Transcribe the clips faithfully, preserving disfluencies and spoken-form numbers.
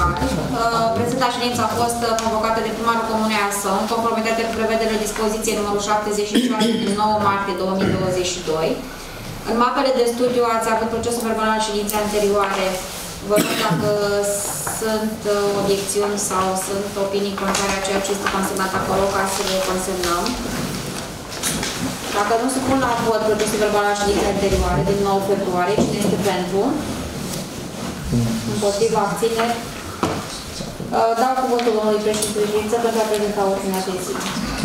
local. Prezenta ședință a fost convocată de primarul Comunei Asău, în conformitate cu prevederile dispoziției numărul șaptezeci și șase din nouă martie două mii douăzeci și doi. În mapele de studiu ați avut procesul verbal al ședinței anterioare. Vă rog dacă sunt obiecțiuni sau sunt opinii contrare a ceea ce este consemnat acolo, ca să le consemnăm. Dacă nu supun la vot procesul verbal al ședinței anterioare din nouă februarie, cine este pentru? Împotriva, abțineri. Dau cuvântul domnului președinte de ședință pentru a prezenta ordinea de zi.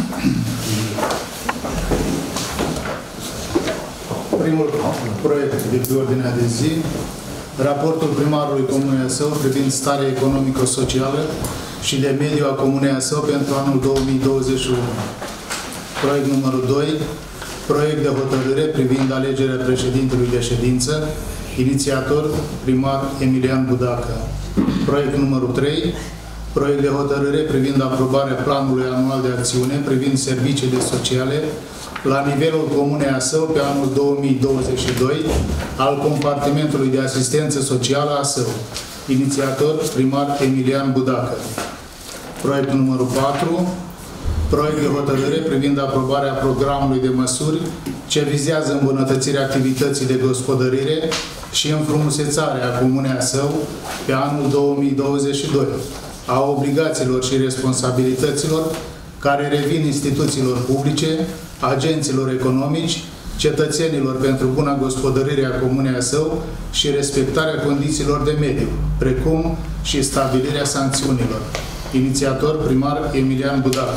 Primul proiect de pe ordinea de zi, raportul primarului Comunei Asău privind starea economico-socială și de mediu a Comunei Asău pentru anul două mii douăzeci și unu. Proiect numărul doi, proiect de hotărâre privind alegerea președintelui de ședință, inițiator primar Emilian Budacă. Proiect numărul trei, proiect de hotărâre privind aprobarea planului anual de acțiune privind serviciile sociale la nivelul Comunei Asău pe anul două mii douăzeci și doi al compartimentului de asistență socială Asău. Inițiator primar Emilian Budacă. Proiectul numărul patru, proiect de hotărâre privind aprobarea programului de măsuri ce vizează îmbunătățirea activității de gospodărire și înfrumusețarea Comunei Asău pe anul două mii douăzeci și doi, a obligațiilor și responsabilităților care revin instituțiilor publice, agenților economici, cetățenilor pentru buna gospodărire a Comunei Asău și respectarea condițiilor de mediu, precum și stabilirea sancțiunilor. Inițiator primar Emilian Budacă.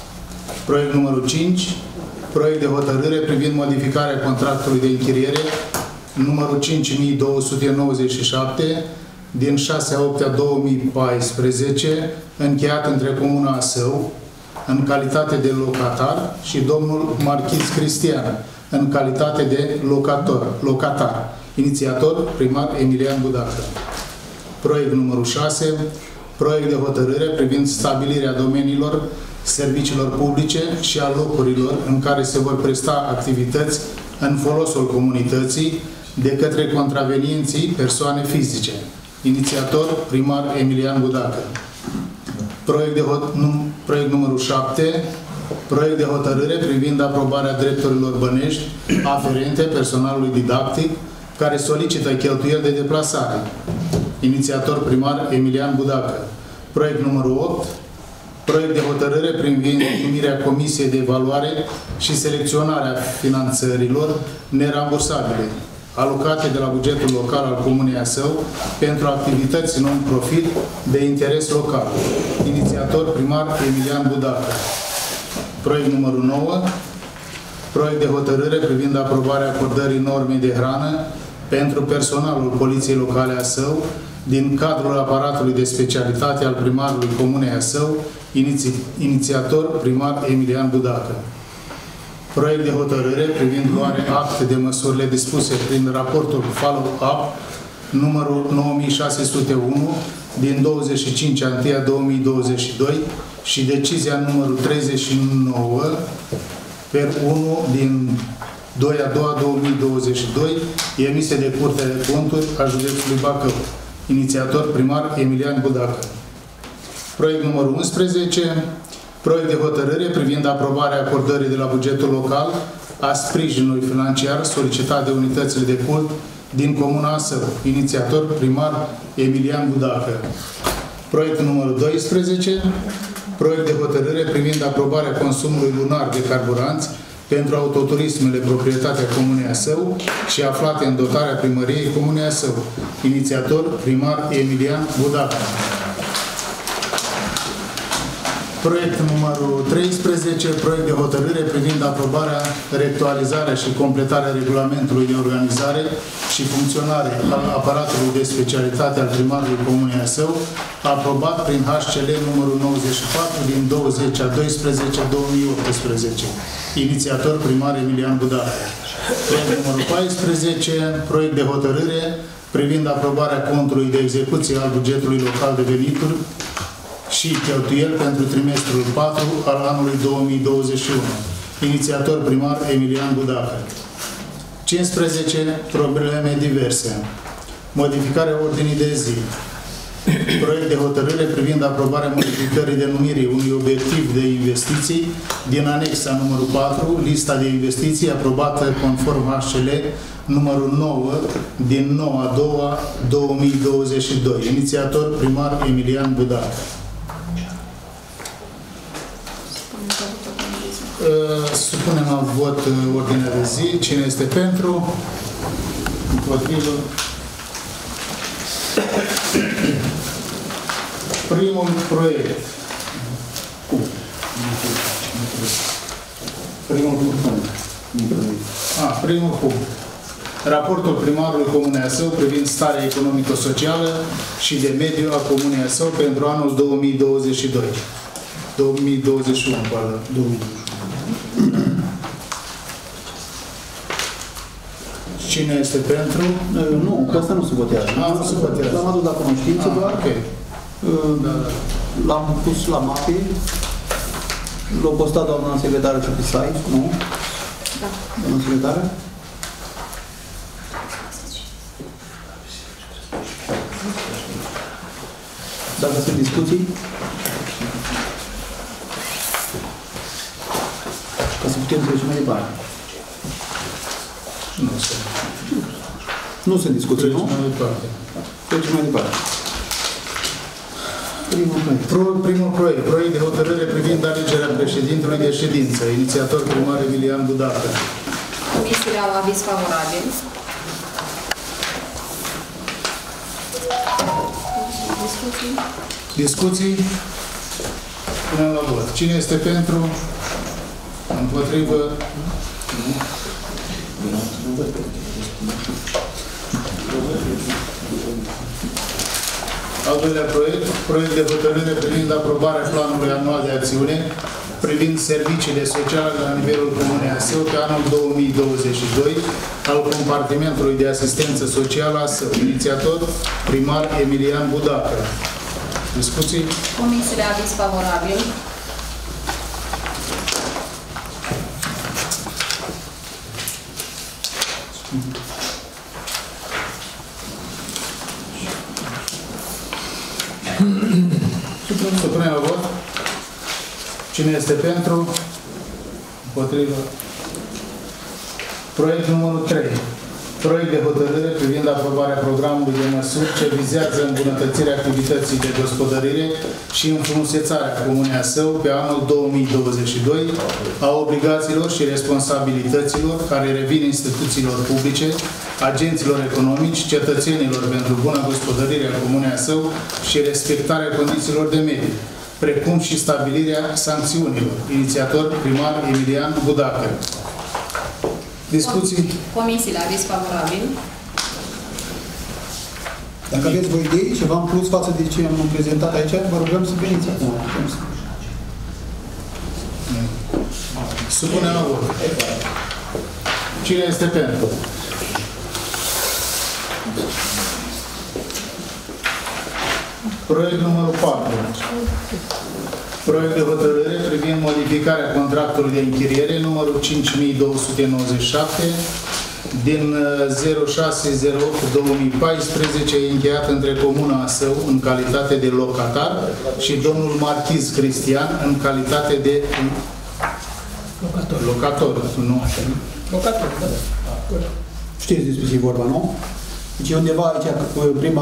Proiect numărul cinci, proiect de hotărâre privind modificarea contractului de închiriere numărul cinci mii două sute nouăzeci și șapte din șase a opta două mii paisprezece, încheiat între Comuna Asău în calitate de locatar și domnul Marchis Cristian în calitate de locator, locatar. Inițiator primar Emilian Budacă. Proiect numărul șase, proiect de hotărâre privind stabilirea domeniilor serviciilor publice și a locurilor în care se vor presta activități în folosul comunității de către contravenienții persoane fizice. Inițiator primar Emilian Budacă. Proiect, de num, proiect numărul șapte, proiect de hotărâre privind aprobarea drepturilor bănești aferente personalului didactic care solicită cheltuieli de deplasare. Inițiator primar Emilian Budacă. Proiect numărul opt, proiect de hotărâre privind numirea Comisiei de Evaluare și selecționarea finanțărilor nerambursabile alocate de la bugetul local al Comunei Asău pentru activități non-profit de interes local. Inițiator primar Emilian Budacă. Proiect numărul nouă, proiect de hotărâre privind aprobarea acordării normei de hrană pentru personalul Poliției Locale Asău din cadrul aparatului de specialitate al primarului Comunei Asău, iniți inițiator primar Emilian Budacă. Proiect de hotărâre privind luarea acte de măsurile dispuse prin raportul follow-up numărul nouă mii șase sute unu din douăzeci și cinci a unu a două mii douăzeci și doi și decizia numărul treizeci și nouă per unu din doi a doua două mii douăzeci și doi emise de Curtea de Conturi a județului Bacău. Inițiator primar Emilian Budacă. Proiect numărul unsprezece, proiect de hotărâre privind aprobarea acordării de la bugetul local a sprijinului financiar solicitat de unitățile de cult din Comuna Asău. Inițiator primar Emilian Budacă. Proiectul numărul doisprezece, proiect de hotărâre privind aprobarea consumului lunar de carburanți pentru autoturismele proprietatea Comunei Asău și aflate în dotarea primăriei Comunei Asău. Inițiator primar Emilian Budacă. Proiect numărul treisprezece, proiect de hotărâre privind aprobarea, reactualizarea și completarea regulamentului de organizare și funcționare al aparatului de specialitate al primarului Comunei Asău, aprobat prin H C L numărul nouăzeci și patru din douăzeci a doisprezece două mii optsprezece. Inițiator primar Emilian Budacă. Proiect numărul paisprezece, proiect de hotărâre privind aprobarea contului de execuție al bugetului local de venituri și cheltuieli pentru trimestrul patru al anului două mii douăzeci și unu. Inițiator primar Emilian Budacă. cincisprezece. Probleme diverse. Modificarea ordinii de zi. Proiect de hotărâre privind aprobarea modificării denumirii unui obiectiv de investiții din anexa numărul patru, lista de investiții aprobată conform H C L numărul nouă din nouă a doua două mii douăzeci și doi. Inițiator primar Emilian Budac. Supunem la vot ordinea de zi. Cine este pentru? Împotrivă? Primul proiect. Primul punct. A, primul punct. Raportul primarului Comunei Asău privind starea economico-socială și de mediu a Comunei Asău pentru anul două mii douăzeci și doi. două mii douăzeci și unu, pardon. două mii douăzeci și unu. Cine este pentru? Nu, că asta nu se votează. Nu se votează. L-am adus la cunoștință, doar. Ok. L-am pus la mape. L-a postat doamna secretară pe site, nu? Da. Doamna secretară? Dacă sunt discuții, ca să putem trece mai departe. Nu sunt. Nu sunt discuții, nu? Trecem mai departe. Trecem mai departe. Primul proiect. Pro, primul proiect. Proiect de hotărâre privind alegerea președintelui de ședință. Inițiator primar Emilian Budacă. Comisiile au aviz favorabil. Discuții. Discuții? Punem la vot. Cine este pentru? Împotrivă? Al doilea proiect, proiect de hotărâre privind aprobarea planului anual de acțiune privind serviciile sociale la nivelul Comunei Asău pe anul două mii douăzeci și doi al compartimentului de asistență socială Asău. Inițiator primar Emilian Budacă. Discuții? Comisiile aviz favorabil. Supunem la vot. Cine este pentru? Împotrivă? Proiect numărul trei. Proiect de hotărâre privind aprobarea programului de măsuri ce vizează îmbunătățirea activității de gospodărire și înfrumusețarea Comunei Asău pe anul două mii douăzeci și doi a obligațiilor și responsabilităților care revin instituțiilor publice, agenților economici, cetățenilor pentru buna gospodărire a Comunei Asău și respectarea condițiilor de mediu, precum și stabilirea sancțiunilor. Inițiator primar Emilian Budacă. Discuții? Comisiile aviz favorabil. Dacă aveți voi idei, ceva în plus față de ce am prezentat aici, vă rugăm să veniți acum. Supunem la vot. Cine este pentru? Proiect numărul patru. Proiect de hotărâre privind modificarea contractului de închiriere numărul cinci mii două sute nouăzeci și șapte din zero șase zero opt două mii paisprezece încheiat între Comuna Asău în calitate de locatar și domnul Marchiz Cristian în calitate de locator. Locator, nu așa. Locator, da. Știți despre ce e vorba, nu? Deci e undeva aici, prima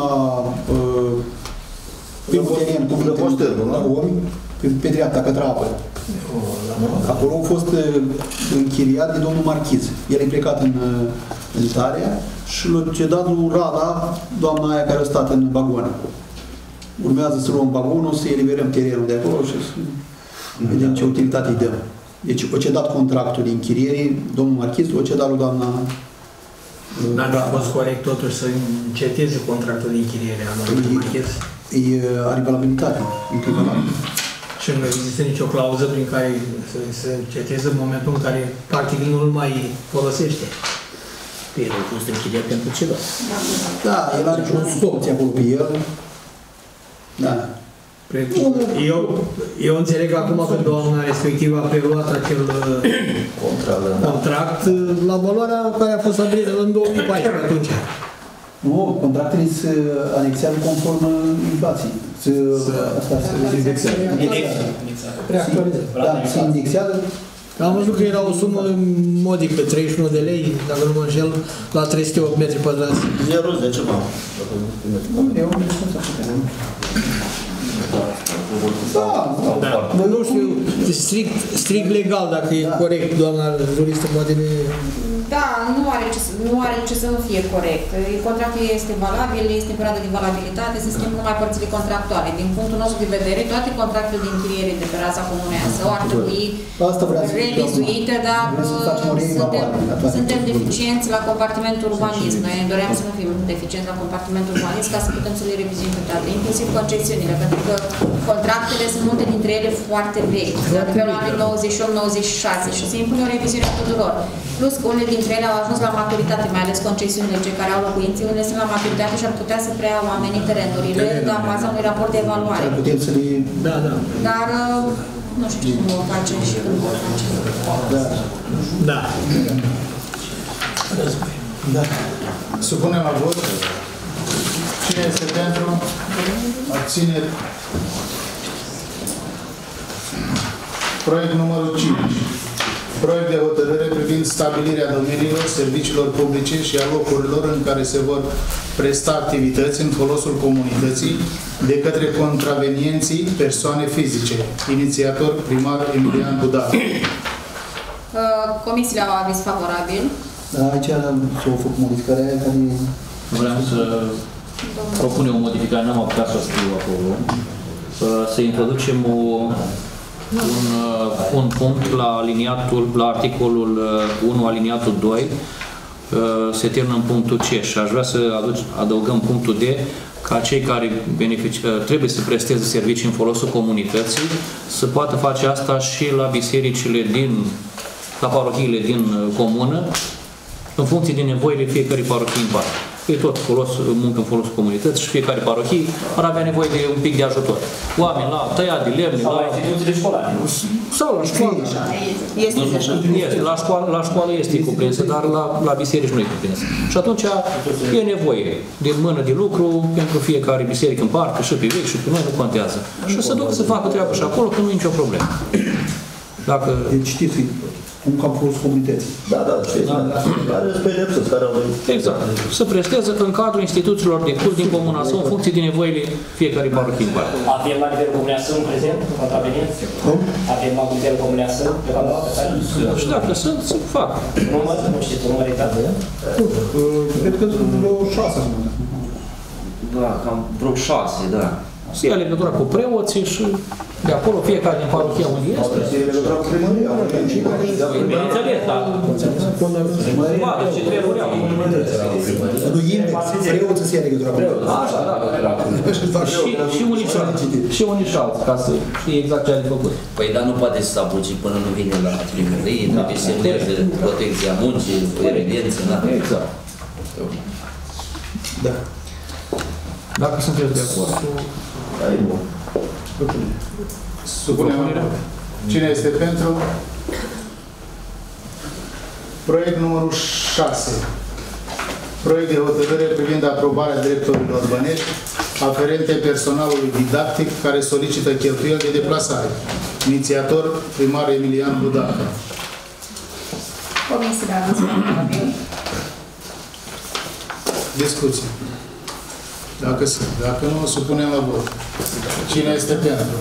primul teren cu omi, pe dreapta, către apă. Acolo a fost închiriat de domnul Marchiz. El e plecat în, în Italia și l-a cedat lui Rada, doamna aia care a stat în vagon. Urmează să luăm vagonul, să eliberăm terenul de acolo și să vedem ce utilitate îi dăm. Deci a cedat contractul de închiriere, domnul Marchiz l-a cedat lui doamna Dar nu a fost corect totuși să înceteze contractul de închiriere a domnului Marchiz? Are valabilitate, inclusiv. Și nu există nicio clauză prin care să se înceteze în momentul în care practic nu îl mai folosește. El a fost închiriat pentru ceva. Da, el are și un scop acolo pe el. Da. Eu, eu înțeleg acum că doamna respectivă a preluat acel contract la valoarea care a fost stabilită în două mii paisprezece atunci. Nu, contractele se anexează conform inflației. Se, asta se indexează. Reactualizează. Da, se indexează. Am văzut că era o sumă modic pe treizeci și unu de lei, dacă nu mă înșel, la trei sute opt metri pătrați. zero de ceva. Eu am spus așa. Da, Da. Nu știu, strict, strict legal, dacă e corect, doamna juristă, poate ne... Da, nu are, ce, să- nu are ce să nu fie corect. Contractul este valabil, este în perioadă de valabilitate, se schimbă numai părțile contractuale. Din punctul nostru de vedere, toate contractele de închiriere de pe raza comunei Asău ar trebui Asta vreau să zic, revizuite, dar Vrem să facem o uh, reevaluare suntem, la toate suntem lucrurile. deficienți la compartimentul urbanism. Noi doream să nu fim deficienți la compartimentul urbanism ca să putem să le revizuim pe toate, inclusiv concesiunile, pentru că contractele sunt multe dintre ele foarte vechi, la nivelul anului nouăzeci și opt nouăzeci și șase și se impune o revizuire a tuturor. Plus că unele dintre ele au ajuns la maturitate, mai ales concesiunile, cei care au locuințe, unele sunt la maturitate și ar putea să preia oamenii terenurile la baza unui raport de evaluare. Ar putem să le... Da, da. Dar uh, nu știu cum vor face și când vor face. Da. Da. Da. Supunem la vot. Cine este pentru? Abțineri. Proiect numărul cinci. Proiect de hotărâre privind stabilirea domeniilor, serviciilor publice și a locurilor în care se vor presta activități în folosul comunității de către contravenienții persoane fizice. Inițiator primar Emilian Budac. Uh, Comisiile au aviz favorabil. Da, aici s-a făcut modificarea aia care... Vreau să propunem o modificare, n-am apucat să o scriu acolo. Să introducem o, un, un punct la aliniatul, la articolul unu, aliniatul doi, se termină în punctul C și aș vrea să aduc, adăugăm punctul D, ca cei care trebuie să presteze servicii în folosul comunității să poată face asta și la bisericile din, la parohiile din comună, în funcție de nevoile fiecărei parohii în parte. E tot folos, muncă în folosul comunității și fiecare parohie ar avea nevoie de un pic de ajutor. Oameni la tăiat de lemne, Sau la... la instituțiile școlare. Sau la școală. Este deja. Este, la, școală, la școală este cuprinsă, dar la, la biserici nu e cuprinsă. Și atunci e nevoie de mână de lucru pentru fiecare biserică în parte, și pe vechi, și pe noi, nu contează. Și să ducă să facă treabă și acolo, că nu e nicio problemă. Dacă... Deci știți, cum că am fost comunității. Da, da, știți, care sunt pedepsăți, care au... Exact. Să presteze în cadrul instituțiilor de curs din comuna sau în funcție de nevoile fiecare parohie în parte. Avem la nivelul Comunei Asău în prezent, contravenienți? Avem la nivelul Comunei Asău, pe canal, pe site? Și dacă sunt, să fac. Număr, nu știți, un număr exact? Cred că sunt vreo șase. Da, cam vreo șase, da. Să ia legătura cu preoții și de acolo fiecare din parohia unde este. Bineînțeles, dar vadă ce trebuie au. Nu index, preoță să ia legătura cu preoță. Așa, da. Și, și unii și alții, și unii și alții, ca să știi exact ce ai de făcut. Păi, dar nu poate să apuci până nu vine la primărie, trebuie să mergi de protecția muncii, evidență, da? Exact. Da. Dacă sunteți de acord cu... Supunem la vot. Cine este pentru? Proiect numărul șase. Proiect de hotărâre privind aprobarea drepturilor bănești aferente personalului didactic care solicită cheltuieli de deplasare. Inițiator primar Emilian Budac. Comisiile au aviz favorabil. Discuții. Dacă sunt. Dacă nu, supunem la vot. Cine este pentru?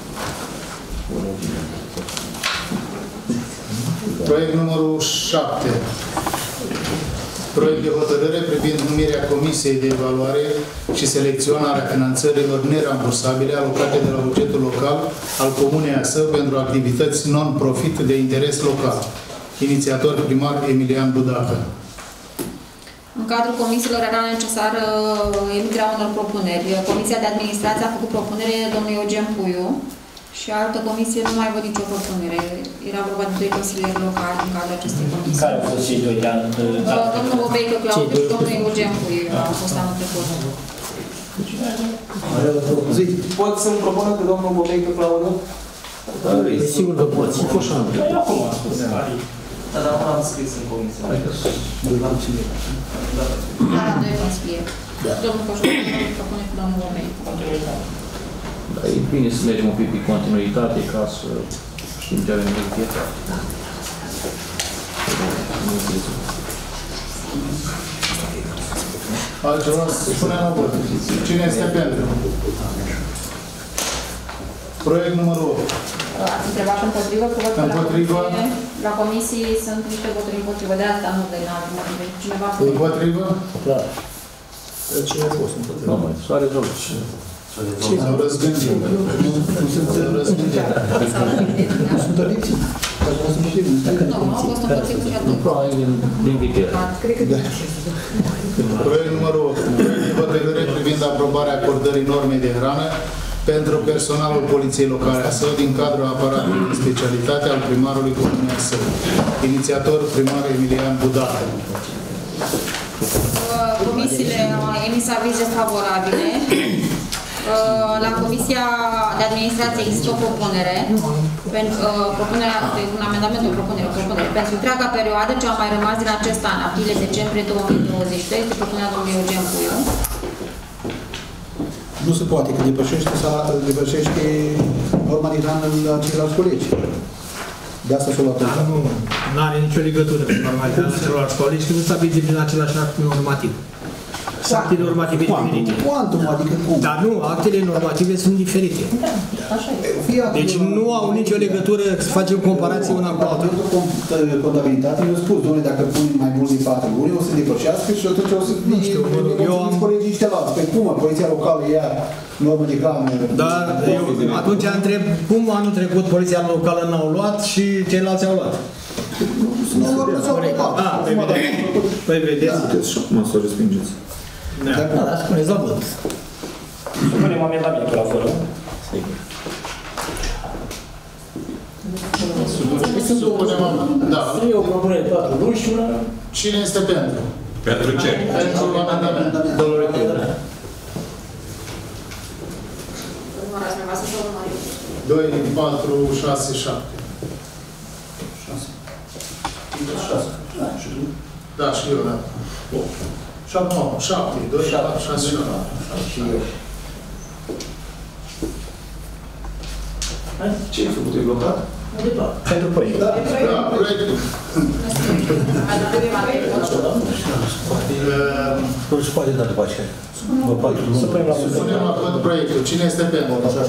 Proiect numărul șapte. Proiect de hotărâre privind numirea Comisiei de Evaluare și selecționarea finanțărilor nerambursabile alocate de la bugetul local al Comunei Asău pentru activități non-profit de interes local. Inițiator primar Emilian Budacă. În cadrul comisiilor era necesară emiterea unor propuneri. Comisia de administrație a făcut propunere domnului Eugen Puiu și altă comisie nu mai văd nicio propunere. Era vorba de doi consilieri locali în cadrul acestei comisii. Care au fost cei doi de an? Domnul Bobeică Claudiu și domnul Eugen Puiu au fost anul trecut. Pot să-mi propună că domnul Bobeică Claudiu? Sigur că poți. Acum a spus. Da, dar nu am scris în comisie. Doi consilieri. Da, la doi consilieri. Domnul Coșoară propune cu domnul Omei. Dar e bine să mergem un pic pe continuitate ca să știm ce avem de fiecare. Altceva spune la vot. Cine este pentru? Proiect numărul opt. Ați întrebat împotrivă, că văd că la Împotrivă. comisie- la comisii sunt niște voturi împotrivă, de asta nu de la motive. Cineva Împotrivă? Clar. Cine a fost împotriva? Nu, mai, s-a rezolvat. S-au răzgândit. Nu sunt răzgândit. Nu sunt alecții. Dacă o să mă știu, Nu, au fost împotrivă și atunci. Probabil din, din vitere. Cred că Proiect numărul opt. Proiect de hotărâre privind aprobarea acordării normei de hrană pentru personalul Poliției Locale a Său din cadrul aparatului de specialitate al primarului Comunei Său. Inițiator primar Emilian Budacă. comisiile au emis avize favorabile. La Comisia de Administrație există o propunere, pentru, propunerea, un amendament, o propunere, o propunere pentru întreaga perioadă ce a mai rămas din acest an, aprilie-decembrie două mii douăzeci și doi, este propunerea domnului Eugen Puiu. Nu se poate, că depășește, depășește norma de hrană la ceilalți colegi. De asta s-a luat. Dar nu are nicio legătură cu normalitatea celorlalți colegi, că nu stabilite prin același act normativ. Actele normative diferite. Quantum, adică cum? Dar nu, actele normative sunt diferite. Deci nu au nicio legătură să facem comparație una cu alta. Pentru contabilitate, eu spus, domnule, dacă pun mai mult de patru luni, o să depășească și atunci o să Nu știu, eu am... colegii niște alți. Pe cum, poliția locală ia normă de hrană. Dar eu atunci întreb, cum anul trecut poliția locală n-au luat și ceilalți au luat? Nu, nu s-au plecat. Ah, păi vedeți. Și acum să o respingeți. Da, da, spuneți la vot. Supunem amendamentul la fără. Supunem, da. Eu propunere patru luni și una... Cine este pentru? Pentru ce? Pentru amendament. Domnule Chiu. doi, patru, șase, șapte. Da, și eu, da. șapte, nouă, șapte, doi, patru, șase, șapte. Ce ai făcut? E blocat? Pentru proiect. Da, proiectul. Nu se poate da după aceea. Supunem la vot proiectul. Cine este pentru?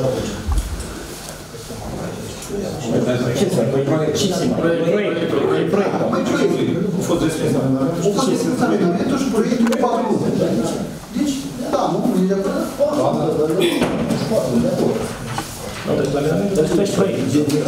Proiectul. A fost respins amendamentul și proiectul pe patru luni. Deci, da, nu, nu e de acord. Nu trebuie la amendament, trebuie să proiect.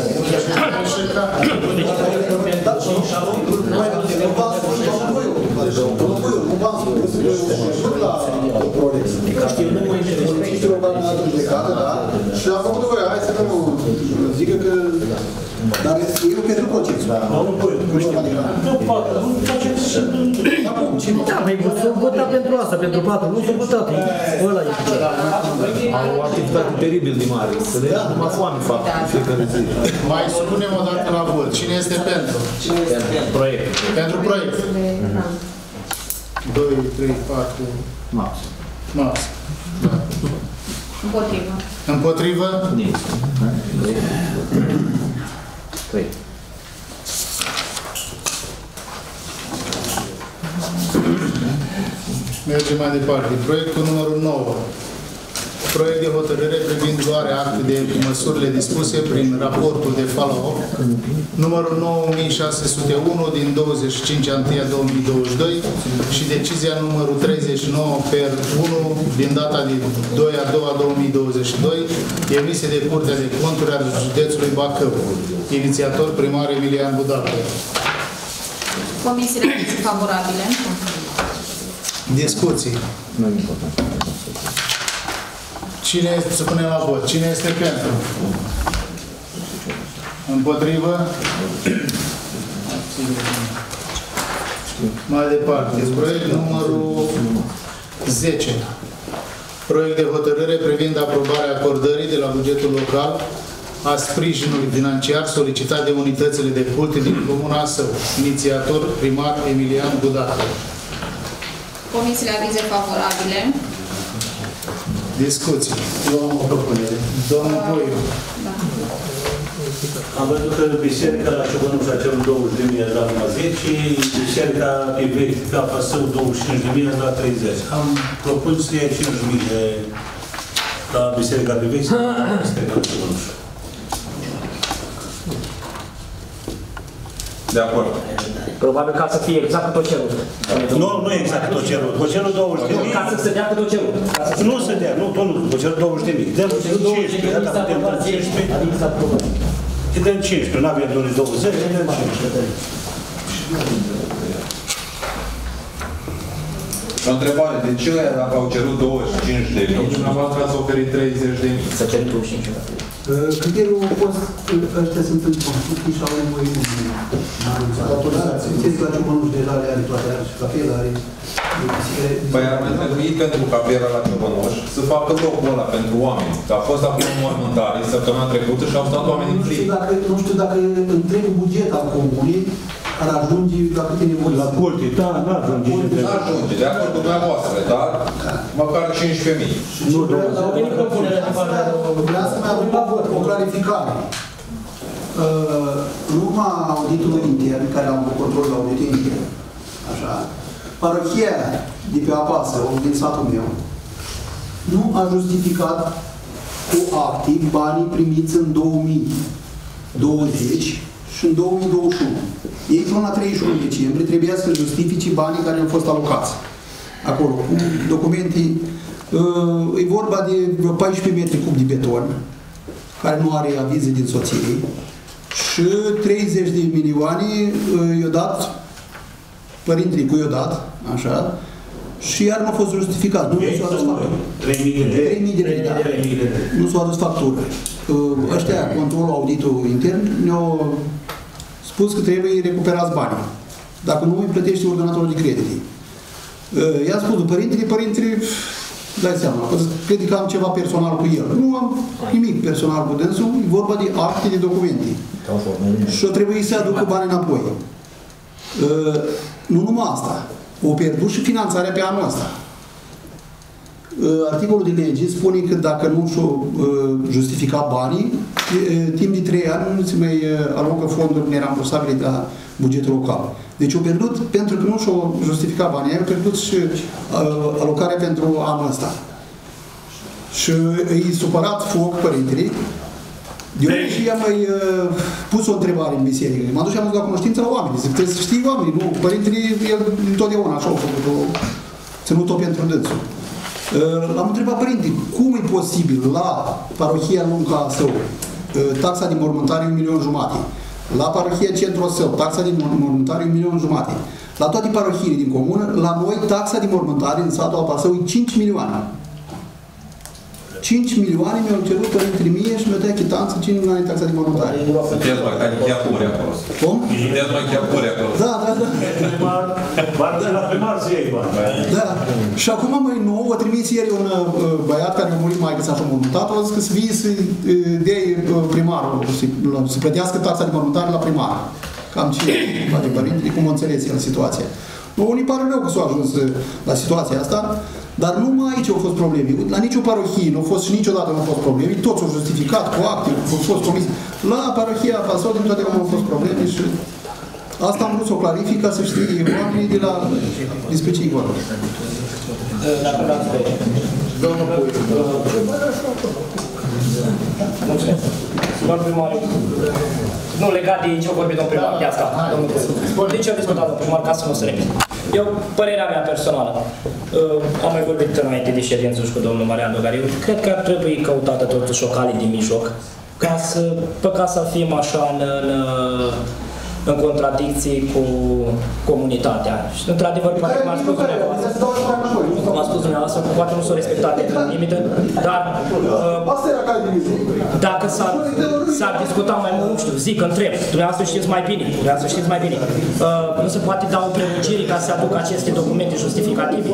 Știu, nu mai știu și a făcut voia, hai să nu zică că... Dar eu pentru proces. Nu știu. Nu poate, nu face și... Da, mai s-au votat pentru asta, pentru patru, nu s-au votat. Ăla e. Au o activitate teribil de mare. Să le ia numai foame, fac, fiecare zi. Mai spunem o dată la vot. Cine este pentru? Cine este pentru proiect? Pentru proiect. doi, trei, patru, Max. Max. Da. Împotrivă. Împotrivă? Nici. trei. Mergem mai departe. Proiectul numărul nouă. Proiect de hotărâre privind luarea actului de măsurile dispuse prin raportul de follow-up numărul nouă mii șase sute unu din douăzeci și cinci ianuarie două mii douăzeci și doi și decizia numărul treizeci și nouă per unu din data de doi a doua două mii douăzeci și doi emise de Curtea de Conturi al județului Bacău. Inițiator primar Emilian Budacă. Comisiile favorabile. Discuții. Nu e important. Cine este, să punem la vot, cine este pentru? Împotrivă? Mai departe, proiect numărul zece. Proiect de hotărâre privind aprobarea acordării de la bugetul local a sprijinului financiar solicitat de unitățile de culte din Comuna Său. Inițiator primar Emilian Budacă. Comisiile avize favorabile. Discuții. Eu am o propunere. Domnul Voiu. Da. Am văzut că biserica la Ciobănuș a cerut douăzeci de mii, a dat numai zece, biserica pe vechi, ca Pasău, douăzeci și cinci de mii, a dat treizeci. Am propus să iei cinci mii de la biserica pe vechi, la biserica la Ciobănuș. De acord. Probabil ca să fie exact tot cerul. Nu, nu e exact tot cerul. O cerul douăzeci de mii. Ca să se dea tot cerul. Nu se dea, nu, tot nu. O cerul douăzeci de mii. Dăm cincisprezece, gata, putem da cincisprezece. Îi dăm cincisprezece, nu avem doar douăzeci, îi dăm cincisprezece. O întrebare, de ce dacă au cerut douăzeci și cinci de mii, dumneavoastră ați oferit treizeci de mii? Să cerem douăzeci și cinci. Criteriul a fost că ăștia sunt în construcții și au nevoie de autorizație. Știți că la Ciobănuș deja le are toate, are și capela, are... Păi ar mai trebui pentru capela la Ciobănuș să facă locul ăla pentru oameni. Că a fost acum o mormântare săptămâna trecută și au stat oameni în plin. Nu știu dacă întregul buget al comunii ar ajunge la câte nevoie. La culte, da, nu ajunge. Nu ajunge, de acord cu dumneavoastră, dar măcar cincisprezece mii. Nu, vreau să mai avem o clarificare. În urma auditului intern, care am făcut controlul auditului intern, așa, parohia de pe Apasă, din satul meu, nu a justificat cu acte banii primiți în două mii douăzeci și în două mii douăzeci și unu. Ei, până la treizeci și unu decembrie, trebuia să justifice banii care au fost alocați. Acolo, cu documente, e vorba de paisprezece metri cub de beton, care nu are avize din soție, și treizeci de milioane i-au dat părintele cu i-au dat, așa, și iar nu a fost justificat. Nu s-a adus factură. trei mii de lei, da. Nu s-a adus factură. Ăștia, controlul, auditul intern, ne-au spus că trebuie recuperați banii. Dacă nu, îi plătește ordonatorul de credite. I-a spus părintele, părintele, dai seama, cred că am ceva personal cu el. Nu am nimic personal cu dânsul, e vorba de acte, de documente. Și o trebuie să aducă bani înapoi. Nu numai asta. O pierdut și finanțarea pe anul ăsta. Articolul de lege spune că dacă nu și-o justifica banii, timp de trei ani nu se mai alocă fonduri nerambursabile de la bugetul local. Deci o pierdut, pentru că nu și-o justifica banii, au pierdut și alocarea pentru anul ăsta. Și îi supărat foc părintele. Eu și i-am mai uh, pus o întrebare în biserică. M-am dus și am dus la cunoștință la oameni. Zic, trebuie să știi oamenii, nu? Părintele, el întotdeauna așa a făcut-o, ținut-o pentru dânsul. Uh, L-am întrebat, părinte, cum e posibil la parohia Lunca Său, uh, taxa de mormântare un milion jumate, la parohia Centru Său, taxa de mormântare un milion jumate, la toate parohiile din comună, la noi taxa de mormântare în satul Apasău e cinci milioane. cinci milioane mi-au cerut părintele mie și mi-au dat chitanță cinci milioane taxa de mormântare. Sunteți mai care chiar puri acolo. Cum? Sunteți mai chiar puri acolo. Da, da, da. Bani de la primar să iei bani. Da. Și acum mai nou, a trimis ieri un băiat care a murit mai că s-a și mormântat, a zis că să vii să dea primarul, să plătească taxa de mormântare la primar. Cam ce face părintele, cum a înțeles el situația. Unii pare rău că s-au ajuns la situația asta, dar numai aici au fost probleme. La nicio parohie nu au fost și niciodată nu au fost probleme. Toți au justificat cu acte, au fost comis. La parohia Apasău din toate au fost probleme și asta am vrut să o clarific ca să știe oamenii de la despre ce-i vorba. Dacă vreau să vezi. Domnul Puiu. Mulțumesc. Domnul primar, nu legat de ce-o vorbit domnul primar, de asta, domnul Puiu. De ce a discutat domnul primar, ca să nu se repet? Eu, părerea mea personală, am mai vorbit înainte de ședință și cu domnul Marian Dogariu, cred că ar trebui căutată totuși o cale de mijloc, ca să, pe ca să fim așa în, în, în contradicții cu comunitatea. Și, într-adevăr, poate cum a spus dumneavoastră, cum a spus dumneavoastră, poate nu s-au respectat limite, dar dacă s-ar discuta mai mult, nu știu, zic, întreb, dumneavoastră știți mai bine, dumneavoastră știți mai bine, nu se poate da o prelungire ca să aducă aceste documente justificative?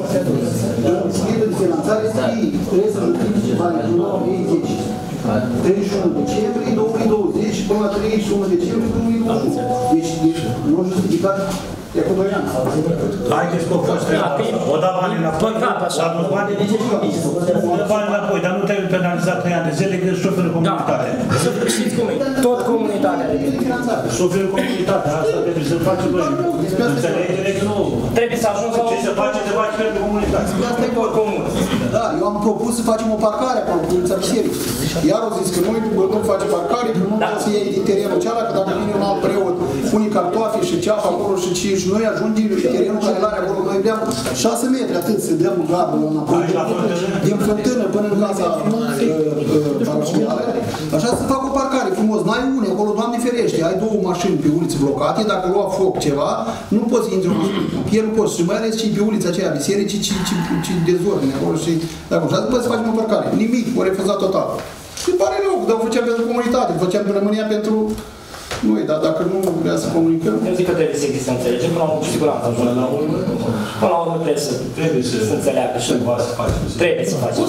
treizeci și unu decembrie două mii douăzeci până la treizeci și unu decembrie două mii douăzeci și unu. Deci, deci nu a justificat de acum doi ani. Haideți că a fost o da bani înapoi, o da bani înapoi, dar nu trebuie penalizat trei ani de zile că suferă comunitatea. Știți cum e? Tot comunitatea de suferă comunitatea, asta trebuie să facem noi. Înțelegere că nu. Trebuie să ajungă la... Ce se face, se face pentru comunitate. Asta e tot comun. Da, eu am propus să facem o parcare acolo, cu ulița Bisericii. Iar au zis că noi nu facem parcare, că nu trebuie să iei din terenul cealaltă, că dacă vine un alt preot, pune cartofi și ceapă acolo și ce, și noi ajungem terenul care l-are acolo, noi vreau șase metri atât să dăm gardul înapoi, din fântână până în casa parohială, așa să fac o parcare frumos, n-ai une, acolo, Doamne ferește, ai două mașini pe uliți blocate, dacă lua foc ceva, nu poți să intri în pierd, nu poți, și mai ales și pe ulița aceea bisericii, ci, ci, ci dezordine acolo și acolo, și azi să facem o parcare, nimic, o refuzat total. Și pare rău, dar o făceam pentru comunitate, făceam în România pentru noi, dar dacă nu vrea să comunicăm... Eu zic că trebuie să existe înțelegere, până la urmă, cu siguranță, până la urmă, până la urmă trebuie să, trebuie să, să înțeleagă și trebuie să faci.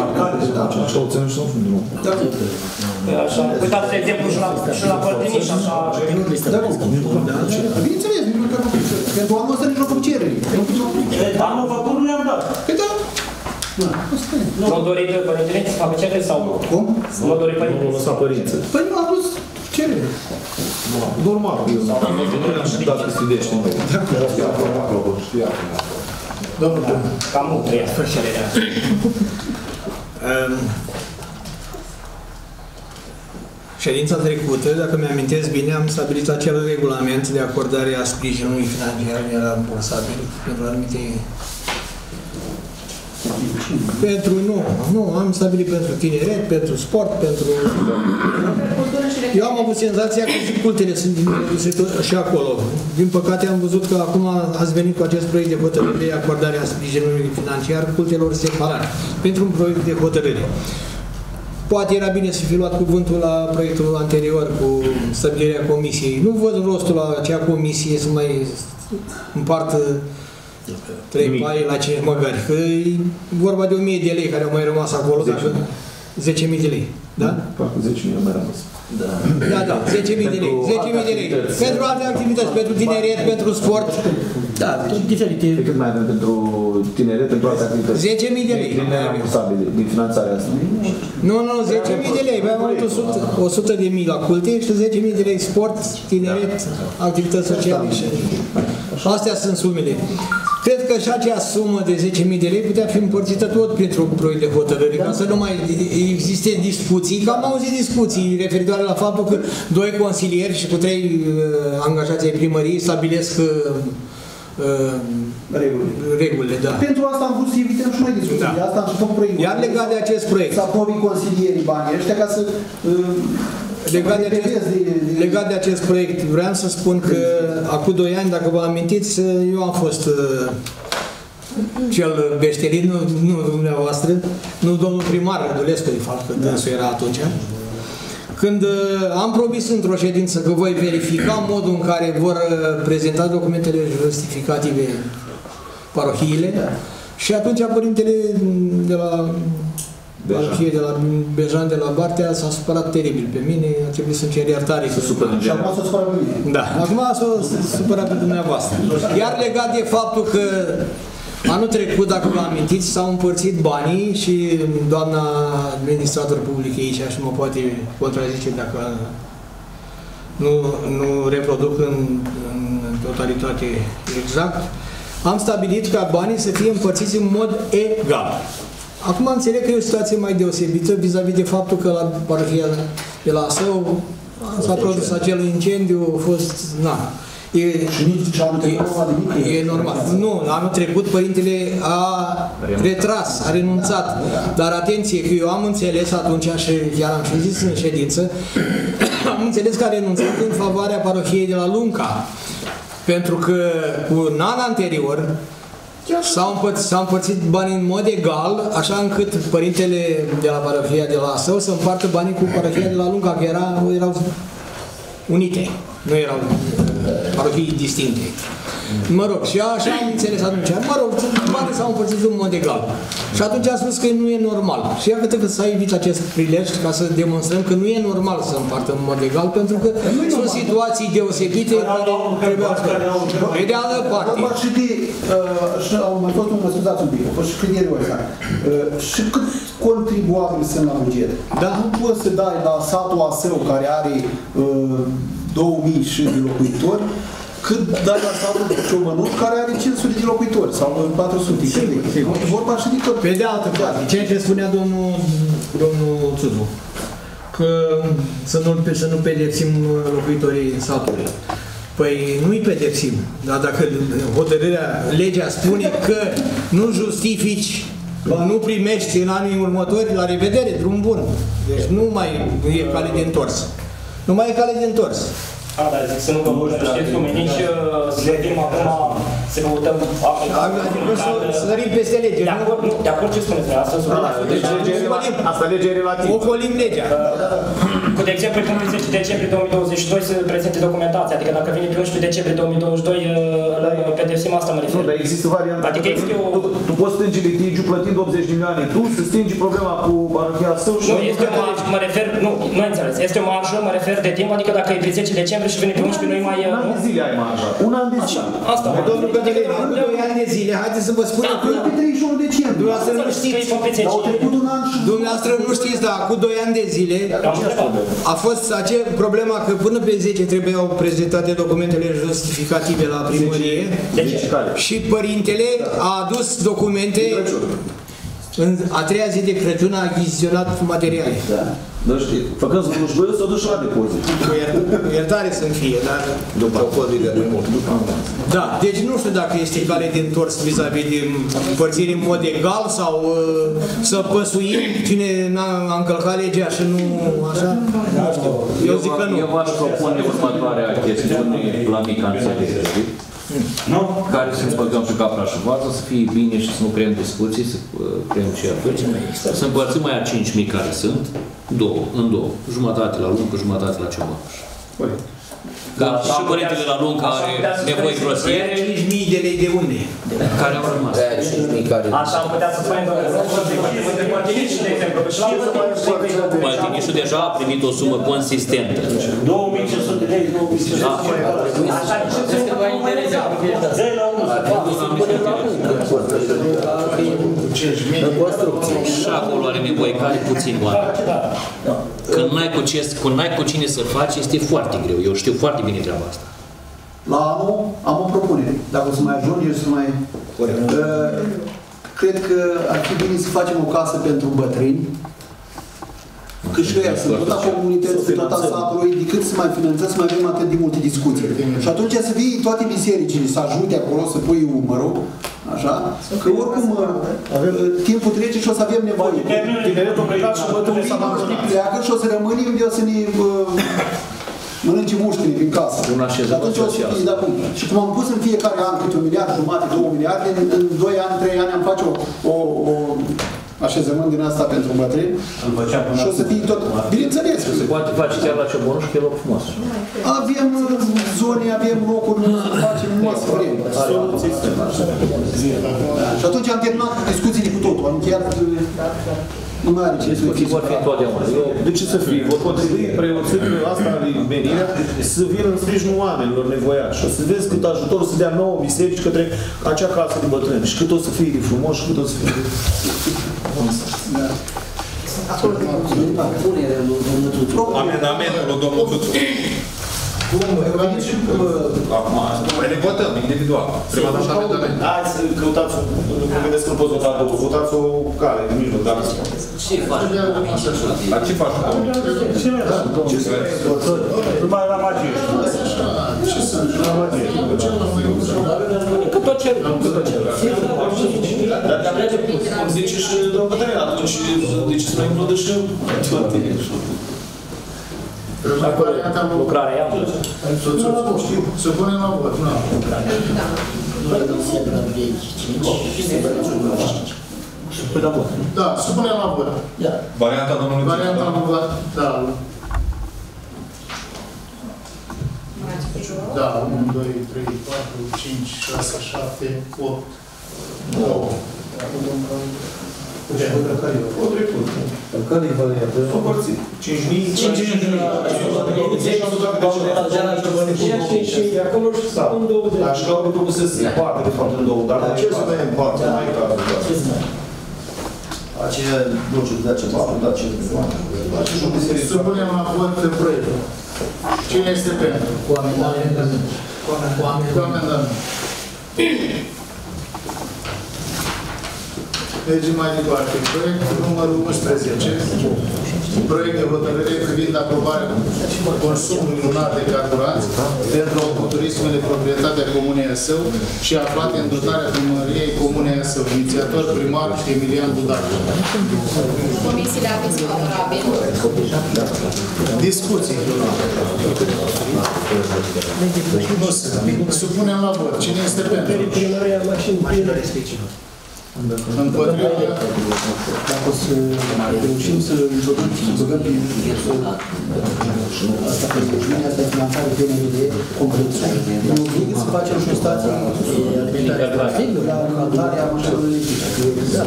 Așa, uitați, de exemplu, și la, și la Părtiniș, așa... Bineînțeles, pentru anul ăsta nici nu făcut cereri. Anul făcut nu le-am dat. Păi da. Nu dorit părintele să facă cereri sau... Cum? Nu dorit părintele să facă părință. Păi nu am dus cereri. Normal. Dacă studești noi. Domnul, cam mult trăia cererea. Ședința trecută, dacă mi-amintesc bine, am stabilit acel regulament de acordare a sprijinului financiar rambursabil pentru anumite... Pentru, nu, nu, am stabilit pentru tineret, pentru sport, pentru... Eu am avut senzația că și cultele sunt și acolo. Din păcate am văzut că acum ați venit cu acest proiect de hotărâre de acordare a sprijinului financiar cultelor separate, pentru un proiect de hotărâre. Poate era bine să fi luat cuvântul la proiectul anterior cu stabilirea comisiei. Nu văd rostul la acea comisie să mai împartă trei paie la cinci măgari. Că e vorba de o mie de lei care au mai rămas acolo. zece mii de lei. Da? Parcă zece mii au mai rămas. Da, da, da, zece mii de lei. zece mii de lei. Pentru alte activități, pentru tineret, pentru sport. Da, diferite. Pe cât mai avem pentru tineret, pentru alte activități? zece mii de lei. Din nerambursabile, din finanțarea asta. Nu, nu, zece mii de lei. Mai mult o sută de mii la culte și zece mii de lei sport, tineret, activități sociale. Astea sunt sumele. Cred că și acea sumă de zece mii de lei putea fi împărțită tot printr-un proiect de hotărâre, ca să nu mai existe discuții. Că am auzit discuții referitoare la faptul că doi consilieri și cu trei uh, angajați ai primăriei stabilesc uh, uh, regulile. regulile, da. Pentru asta am vrut să evităm și noi discuții. Da. De asta am și făcut proiectul. Iar legat de acest proiect. Să aprobi consilierii banii ăștia ca să... Uh, Legat de, acest, legat de acest proiect, vreau să spun că acum doi ani, dacă vă amintiți, eu am fost uh, cel beșterit, nu, nu dumneavoastră, nu domnul primar Rădulescu, de fapt, că dânsul era atunci, când uh, am promis într-o ședință că voi verifica modul în care vor uh, prezenta documentele justificative parohiile, și atunci părintele de la... Parohie de la Bejan de la Bartea s-a supărat teribil pe mine, a trebuit să-mi cer iertare. Și acum s-a supărat pe mine. Da, acum s-a supărat pe dumneavoastră. Iar legat de faptul că anul trecut, dacă vă amintiți, s-au împărțit banii și doamna administrator public aici și mă poate contrazice dacă nu, nu reproduc în, în totalitate exact, am stabilit ca banii să fie împărțiți în mod egal. Acum înțeleg că e o situație mai deosebită vis-a-vis de faptul că la parohia de la Său s-a produs acel incendiu, a fost... Na, e, e, e normal. Nu, anul trecut părintele a retras, a renunțat. Dar atenție, că eu am înțeles atunci și chiar am și zis în ședință, am înțeles că a renunțat în favoarea parohiei de la Lunca. Pentru că cu un an anterior s-au împărțit, împărțit banii în mod egal, așa încât părintele de la parohia de la Său să împartă banii cu parohia de la Lunca, că era, erau unite, nu erau parohii distincte. Mă rog, și așa am înțeles atunci. Mă rog, banii s-au împărțit în mod egal. Și atunci am spus că nu e normal. Și iată că s-a evit acest prilej ca să demonstrăm că nu e normal să împartă în mod egal, pentru că sunt situații deosebite care trebuiau să... Pe de altă parte... Și de... Și au mai fost un, mă scuzați un pic, a fost și criteriul ăsta. Și cât contribuabili sunt la buget? Da. Nu poți să dai la satul Asău, care are două mii și de locuitori, cât dai la satul Ciomănuș, care are cinci sute de locuitori, sau patru sute. Sigur, sigur. Vorba și de tot. Pe de altă parte, ceea ce spunea domnul, domnul Țuzu, că să nu, să nu pedepsim locuitorii satului. Păi nu-i pedepsim, dar dacă hotărârea, legea spune că nu justifici, nu primești în anii următori, la revedere, drum bun. Deci nu mai e cale de întors. Nu mai e cale de întors. A, dar zic să nu vă știți cum e, nici să vedem acum, să căutăm Adică să sărim peste lege, nu? De acord ce spuneți, asta Asta lege relativă. Ocolim legea. Cu de exemplu, când pe zece decembrie două mii douăzeci și doi să prezinte documentația, adică dacă vine pe unsprezece decembrie două mii douăzeci și doi, pedepsim asta mă refer. Nu, dar există varianta. Adică există o... Tu poți stângi litigiu plătind optzeci de milioane tu, să stingi problema cu parohia Său și... Nu, este o marjă, mă refer, nu, nu ai înțeles, este o marjă, mă refer de timp, adică dacă e pe zece decembrie și vine pe unsprezece, nu-i mai... Un an de zile ai marja. Un an de zile. Asta, mă. Domnul Cătălin, cu doi ani de zile, haideți să vă spun că... Pe treizeci și unu decembrie. Dumneavoastră nu știți. Au trecut un an și... Dumneavoastră nu știți, dar cu doi ani de zile a fost acea problema că până pe zece trebuiau prezentate documentele justificative la primărie și părintele a adus documente în a treia zi de Crăciun, a achiziționat materiale. Da. Dar știi, făcând slujbă, s-o duci la depozit. Cu iertare să-mi fie, dar... După codul de remont. Da, deci nu știu dacă este cale de întors vis-a-vis de împărțire în mod egal sau uh, să păsuim cine n-a încălcat legea și nu așa. Nu știu. Eu zic că nu. Eu v-aș propune următoarea chestiune la mica înțelegere. Nu? Care să împăcăm și capra și vaza, să fie bine și să nu creăm discuții, să creăm certuri. Să împărțim aia cinci mii care sunt, două, în două. Jumătate la luncă, jumătate la ceva. Că și părintele la luncă are nevoi groasiere. cinci mii de lei de unde? Care au rămas. Așa am putea să spunem, Măltinișul, de exemplu. Măltinișul deja a primit o sumă consistentă. două mii cinci sute de lei, două mii cinci sute de lei. Așa, ce se va interesa? Zăi la unul. Și acolo are nevoie care puțin oameni. Când n-ai cu, ce, când n-ai cu cine să faci, este foarte greu. Eu știu foarte bine treaba asta. La anul am o propunere. Dacă o să mai ajunge, să mai... Uh, cred că ar fi bine să facem o casă pentru bătrâni, că și ăia sunt tot a comunității, tot a satului, decât să mai finanțăm, să mai avem atât de multe discuții. Și atunci să vii toate bisericile, să ajute acolo, să pui umărul, așa, că oricum timpul trece și o să avem nevoie. Tineretul plecat și bătrânii s-a pleacă și o să rămânem de o să ne mănânce muștile din casă. Un așezământ social. Da, și cum am pus în fiecare an câte un miliard jumate, două miliarde, în, în doi ani, trei ani am face o, o, o așezământ din asta pentru bătrâni și o să fie tot... Bineînțeles! Se poate face chiar la Ciobănuș, că e loc frumos. Avem zone, avem locuri, nu să facem numai să vrem. Și atunci am terminat discuțiile cu totul. Am încheiat... Nu mai are ce discuții vor fi întotdeauna. De ce să fie? Vor potrivi preoții asta menirea să vină în sprijinul oamenilor nevoiași. Și o să vezi cât ajutor o să dea nouă biserici către acea casă de bătrâni. Și cât o să fie de frumos și cât o să fie de... Amendamentul lui domnul Tuțu. Acum, ne votăm individual. Prima dată amendament. Hai să căutați, nu vedeți că nu poți vota două, votați o cale de mijloc, dacă ce faci? La ce faci? Ce mi-a dat? Numai la magie. Ce sunt? La magie. Că tot ce... Dar cum zice și domnul Cătălin, atunci de ce să nu includă și toate? Lucrarea ea. Să punem la vot, nu? Da, să punem la vot. Varianta domnului Varianta la vot, da. Da, unu, doi, trei, patru, cinci, șase, șapte, opt, nouă. O trecut. Care e varianta? S-o împărțit. cinci mii. cinci mii. Acolo și stau în două de... Dar și că au să se împartă, de fapt, în două. Dar de ce să mai împartă? Mai e cazul. Aceea, nu știu, de ce patru, dar ce... Supunem la vot proiectul. Cine este pentru? Cu amendament. Cu amendament. Mergem mai departe. Proiectul numărul unsprezece. Proiect de hotărâre privind aprobarea consumului lunar de carburanți pentru autoturismele proprietatea Comunei Asău și aflate în dotarea primăriei Comunei Asău. Inițiator primar Emilian Budac. Comisiile aviz favorabil. Discuții. Nu se. Supunem la vot. Cine este pentru? Primăria mașină respectivă. Împotriva. Dacă o să reușim să băgăm și să băgăm prin asta pe rugăciunea asta de finanțare P N R D complexă, ne obligă să facem și o stație la alimentarea mașinilor electrice.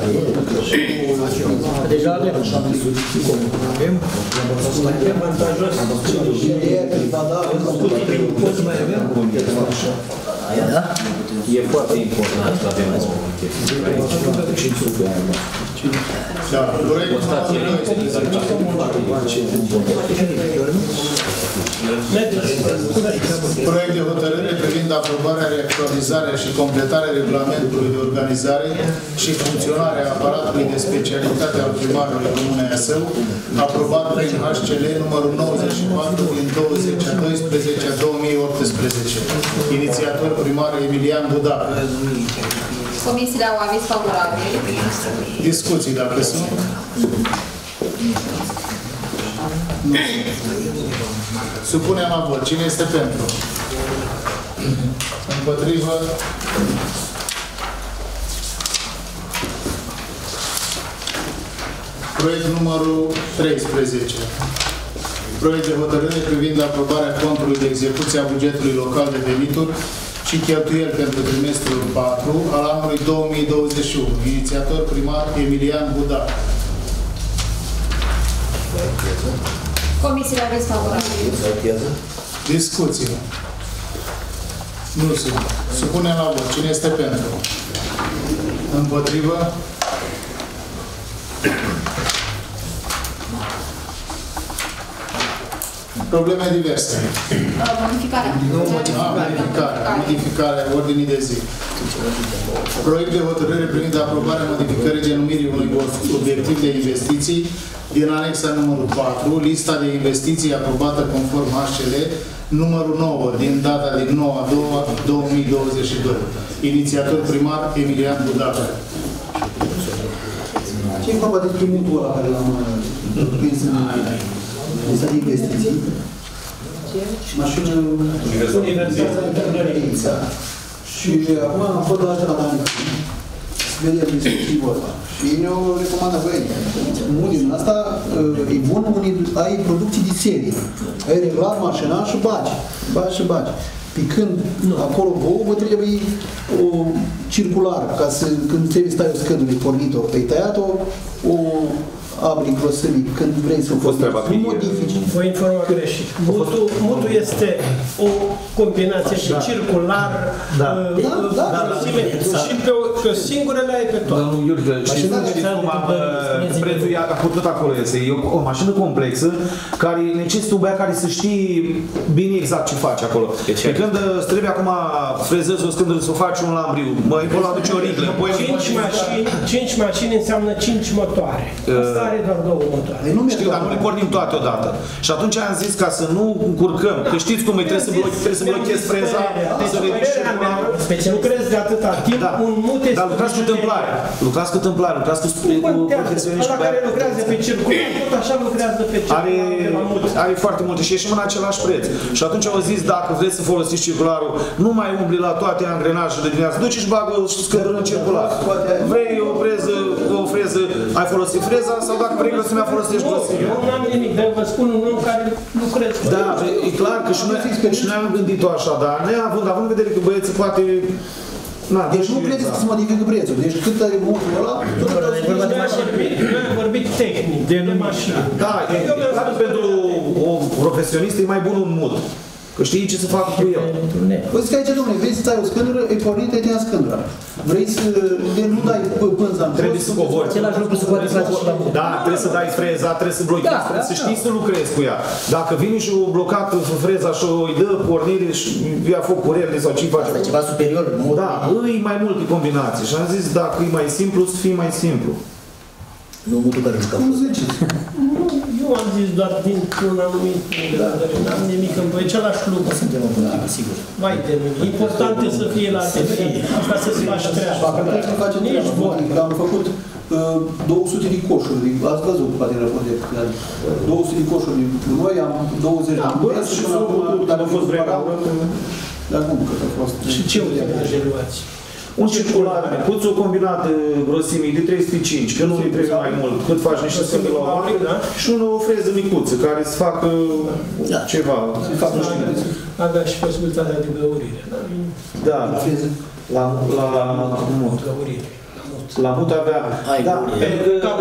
Deja avem. Avem. Avem avantajos. Ideea că îi va da Poți mai avem? E foarte important să avem o Da, proiectul Proiect de hotărâre privind aprobarea, reactualizarea și completarea regulamentului de organizare și funcționare a aparatului de specialitate al primarului Comunei Asău, aprobat prin H C L numărul nouăzeci și patru din douăzeci a doisprezece a două mii optsprezece. Inițiator primar Emilian Budac. Comisiile au aviz favorabil. Discuții, dacă sunt. Nu. Supunem la vot. Cine este pentru? Împotrivă? Proiect numărul treisprezece. Proiect de hotărâre privind aprobarea contului de execuție a bugetului local de venituri și cheltuieli pentru trimestrul patru al anului două mii douăzeci și unu. Inițiator primar Emilian Budac. Comisiile aviz favorabil. Discuții. Nu sunt. Supunem la vot. Cine este pentru? Împotrivă? Probleme diverse. Modificarea. Modificarea. Modificarea ordinii de zi. Proiect de hotărâre privind aprobarea modificării denumirii unui obiectiv de investiții din anexa numărul patru, lista de investiții aprobată conform H C L numărul nouă din data din nouă a doua două mii douăzeci și doi. Inițiator primar Emilian Budac. Ce e vorba despre mutul ăla care l-am prins în lista de investiții? Mașină universalizată. Și acum am fost la asta la Danica. Să vedem discuțiul ăsta. Și ei ne-au recomandat, băi, unul din asta e bun, unii ai producții de serie. Ai reglat mașina și bagi. Bagi și bagi. Pe când acolo vouă, vă trebuie o circulară, ca să, când trebuie stai o scădere pornit-o, ai tăiat-o, o abri grosării, când vrei să o folosești. Nu modifici. Vă informa greșit. Mutul, mutul este o combinație de circular, da. uh, Da, da, da, da, și pe o, pe o singură le ai pe toate. Domnul Iurgă, știți cum am prețul ea, tot acolo este. E o, o mașină complexă care necesită un băiat care să știe bine exact ce face acolo. Pe când îți trebuie acum frezezi o scândără să o faci un lambriu, mă, îi poți aduce o riglă. Cinci mașini, cinci mașini înseamnă cinci motoare. Asta are doar două motoare. Știu, dar nu le pornim toate odată. Și atunci am zis ca să nu încurcăm, că știți cum e, trebuie să, bloche, trebuie să blochezi freza, să ridici și lucrezi de atâta timp, da. un mut este... Dar lucrați cu tâmplare, lucrați cu tâmplare, lucrați cu profesioniști. Ăla care lucrează pe circular, tot așa lucrează pe circular. Are, are foarte multe și ieșim în același preț. Și atunci au zis, dacă vreți să folosiți circularul, nu mai umbli la toate angrenajele de dimineață, duci și bagă scădără în circular. Vrei o freză, o freză freză, ai folosit freza sau dacă vrei grăsimea folosești grăsimea. Nu, nu am nimic, dar vă spun un om care lucrez. Da, e clar că și noi, și noi am gândit-o așa, dar neavând, având în vedere că băieții poate... Na, deci nu credeți că se modifică prețul. Deci cât are motul ăla, tot noi am vorbit tehnic, de mașină. Da, e clar că pentru o profesionistă e mai bun un mod. Că știi ce să facă cu el. Păi zic aici, domnule, vrei să ai o scândură, e pornită, e tăia scândura. Vrei să nu dai pânza în trebuie să cobori. Același lucru se poate face și la mult. Da, trebuie să dai freza, trebuie să blochezi, Da, trebuie da, să știi să lucrezi cu ea. Dacă vine și o blocat freza și îi dă pornire și ia foc cu relele sau ce face. Asta e ceva superior. Da, îi mai multe combinații. Și am zis, dacă e mai simplu, să fie mai simplu. Nu mutul care jucăm. Cum ziceți? Eu am zis doar dintr-un anumit punct de vedere, n-am nimic în voi, același lucru. Suntem în politică, sigur. Vai de mine, important e să fie la T V, asta să se faci treaba. Dacă nu trebuie să face nici voi, am făcut uh, două sute de coșuri, ați văzut poate în raport de două sute de coșuri, noi am douăzeci de ambulăți și până acum, dacă a fost vremea, dar cum cât a fost? Și ce uite luați? Un circular, puți o combinată grosimii de trei sute cinci, că nu îi trebuie mai mult, cât faci niște scânduri la o da? Și una o freză micuță, care să facă da. ceva. Avea și posibilitatea de găurire. Da, la freză? La, la, la mut. La mut avea... Da, pentru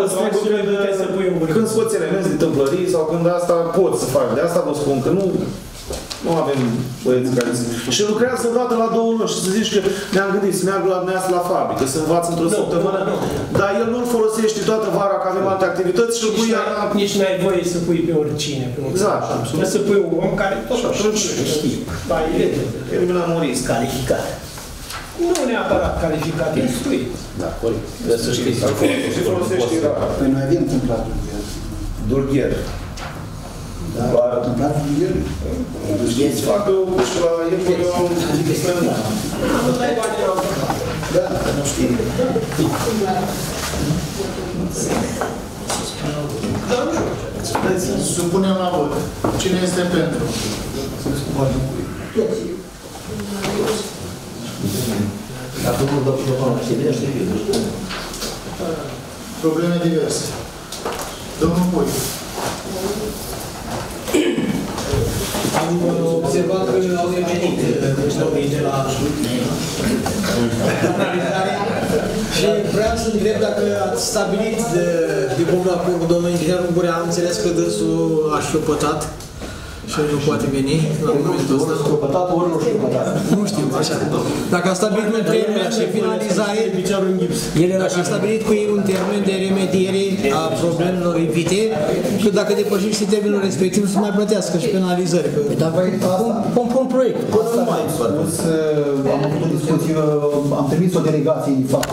că când scoți elemente de tâmplării sau când asta poți să faci. De asta vă spun că nu... Nu avem băieți care zic. Și lucrează odată la două luni și să zici că ne-am gândit să meargă la dumneavoastră la fabrică, să învață într-o săptămână, dar el nu-l folosește toată vara, că avem alte activități și îl pui... Nici n-ai voie să pui pe oricine. Exact. Trebuie să pui un om care tot știe. Da, e eliminăm un risc. Calificat. Nu neapărat calificat, instruit. Da, corect. Trebuie să știi. Și folosești, da. Păi noi avem întâmplat. Dulgher. Da, a întâmplat el. Să facă și la el, că eu am... Nu dai bani la Da, nu știu. Supunem la vot. Cine este pentru? Probleme diverse. Domnul Pui. Am observat că au revenit ăștia de la analizare și vreau să întreb dacă ați stabilit de, de bun acord cu domnul inginer Ungurea, am înțeles că dânsul a șchiopătat și nu poate veni la momentul ăsta. Ori șchiopătat, ori nu șchiopătat. Nu știu, așa. Dacă a stabilit un termen de finalizare, dacă a stabilit cu ei un termen de remediere a problemelor evite, că dacă depășește termenul respectiv, să mai plătească și penalizări. Dar vom pun proiect. Asta mai spus, am avut o discuție, am trimis o delegație, de fapt,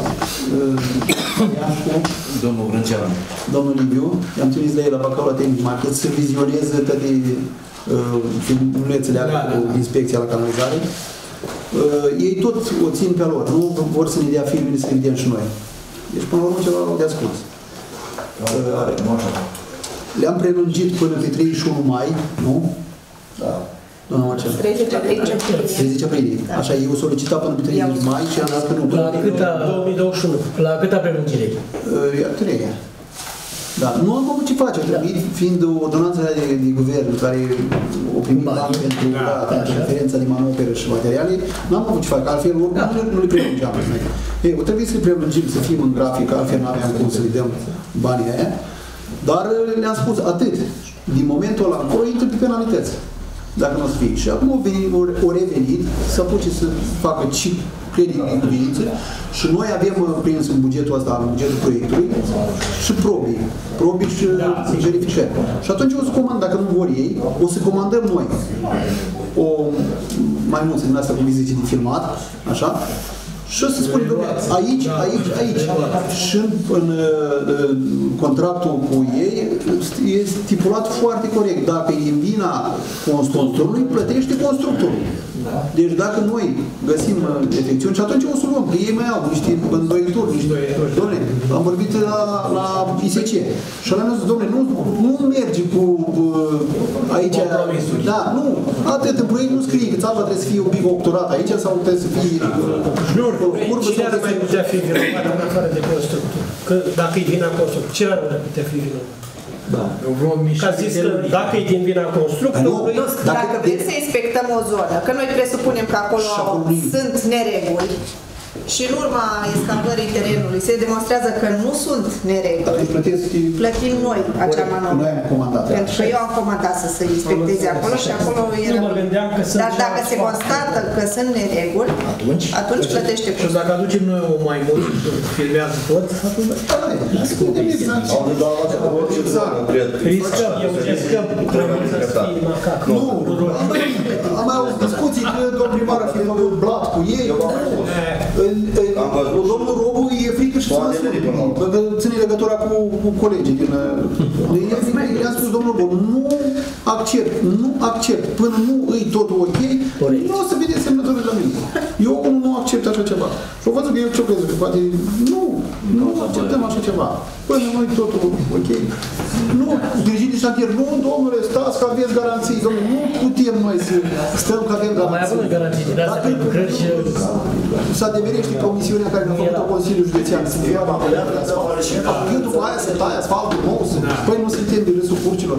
domnul Grânceanu. Domnul Liviu, i-am trimis la el la Bacău Tehnic Market să vizioneze toate filmulețele alea cu inspecția la canalizare. Ei tot o țin pe lor, nu vor să ne dea filmele să le vedem și noi. Deci până la urmă ceva de ascuns. Le-am prelungit până pe treizeci și unu mai, nu? Da. Doamna Marcel. treizeci aprilie. Așa, eu solicitat până pe treizeci mai și am dat până la câta două mii douăzeci și unu? La câta prelungire? Iar treia. Da, nu am avut ce face, trebuie, fiind ordonanța de, de guvern care o primit bani pentru da, diferența de manoperă și materiale, nu am avut ce face, altfel oricum da. nu le prelungeam. Ei, o trebuie să le prelungim, să fim în grafic, altfel nu aveam cum să le dăm banii aia, dar le-am spus atât, din momentul ăla încolo intră pe penalități, dacă nu o să fie. Și acum o revenit să apuce să facă ce credit din cuvință și noi avem prins în bugetul ăsta, în bugetul proiectului, și probii, probii și verificări. Și atunci o să comand, dacă nu vor ei, o să comandăm noi o maimuță din asta cu vizite de filmat, așa, și o să spunem, aici, aici, aici. Și în, în, în contractul cu ei e stipulat foarte corect. Dacă e în vina constructorului, plătește constructorul. Deci dacă noi găsim uh, efecțiuni, și atunci o să luăm, că ei mai au niște îndoitori, niște... Doamne, am vorbit la, la I S C și ăla mi-a zis, domnule, nu, nu merge cu uh, aici... Da, nu, atât, în proiect nu scrie că țapa trebuie să fie un pic octorat aici sau trebuie să fie... Nu, cine ar mai putea fi vinovat în afară de constructor? Că dacă e vina constructor, cine ar putea fi vinovat? Da. Ca zis că dacă e din vina constructorului... Dacă vrem să inspectăm o zonă, că noi presupunem că acolo sunt nereguli, și în urma escalării terenului se demonstrează că nu sunt nereguli, plătim noi acea manovră. Pentru că eu am comandat să se inspecteze acolo și acolo era... Dar dacă se constată că sunt nereguli, atunci, atunci plătește. Și dacă aducem noi o mai mult, filmează tot, atunci... Riscăm, riscăm. Nu, am mai auzit discuții că domnul primar a filmat blat cu ei. Domnul Robu e frică și să ține legătura cu, cu colegii din... I-am spus domnul Robu, nu accept, nu accept, până nu îi totul ok, nu o să vede semnătorii la mine. Eu nu accept așa ceva. Și o văzut că el ce-o crezut, că poate nu, nu acceptăm așa ceva. Până nu îi totul ok. Nu, dirigit de șantier, nu, domnule, stați că aveți garanții, domnule, nu putem noi să stăm că avem garanții. Mai avem garanții din astea pentru lucrări și... Să adeverește promisiunea care ne-a făcut-o Consiliul Județean, să fie ampleat de asfalt. Apoi după aia să tai asfaltul nou, să... Păi nu suntem de râsul curcilor.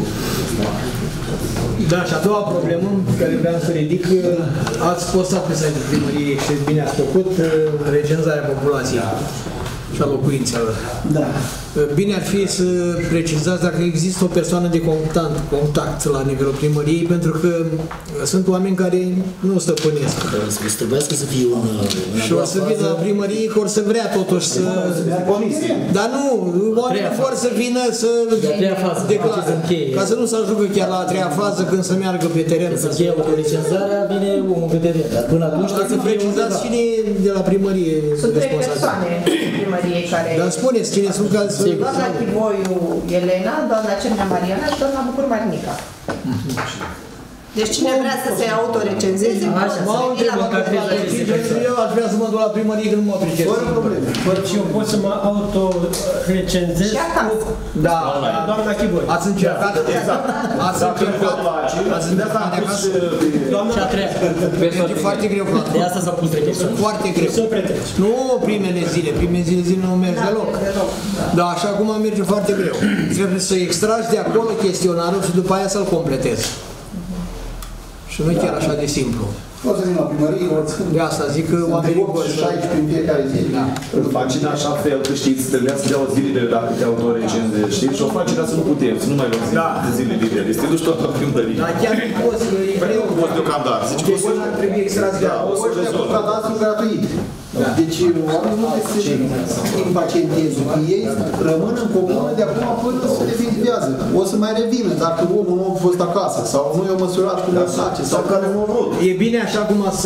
Da, și a doua problemă pe care vreau să ridic, ați postat pe site-ul primăriei și bine ați făcut recenzarea populației și a locuințelor. Da. Bine ar fi să precizați dacă există o persoană de contact, contact la nivelul primăriei, pentru că sunt oameni care nu stăpânesc. Să trebuiască să fie un... Și o să vină la primărie, că or să vrea totuși să... Dar nu, oamenii vor să vină să declare. Ca să nu se ajungă chiar la a treia fază când să meargă pe teren. Să fie autolicenzarea, vine omul pe teren. Dar până atunci trebuie să precizați cine de la primărie sunt trei persoane primăriei care... Dar spuneți cine sunt ca să... Doamna Chivoiu Elena, doamna Cerna Mariana și doamna Bucur Marinica. Deci cine vrea să se autorecenzeze, poate să eu aș vrea să mă duc la primărie când nu mă pricep. Fără probleme. Și eu pot să mă autorecenzez cu doamna Chivoiu. Ați încercat? Ați încercat? Ați încercat de acasă? Cea treia. E foarte greu. De asta s-au pus trei persoane. Foarte greu. Nu primele zile, primele zile zile nu merge deloc. Dar așa cum merge foarte greu. Trebuie să extragi de acolo chestionarul și după aia să-l completezi. Și nu e chiar așa de simplu. O să vin la primărie, o să... De asta zic că oamenii vor să... în fiecare zi. Da. Îl faci în așa fel că știți, trebuia să dea o zilele dacă te autorecenzezi, știți? Și o faci ca să nu putem, să nu mai luăm zile, de zile libere. Să te duci tot la primărie. Dar chiar nu poți, e greu. Nu poți deocamdată. Zici că o să... Trebuie extras de acolo. O să cu cadastru gratuit. Deci oamenii nu trebuie să impacienteze, că ei rămân în comună de acum până se definitivează. O să mai revină dacă omul nu a fost acasă sau nu i-a măsurat cum o sace sau care nu a vrut. E bine așa cum ați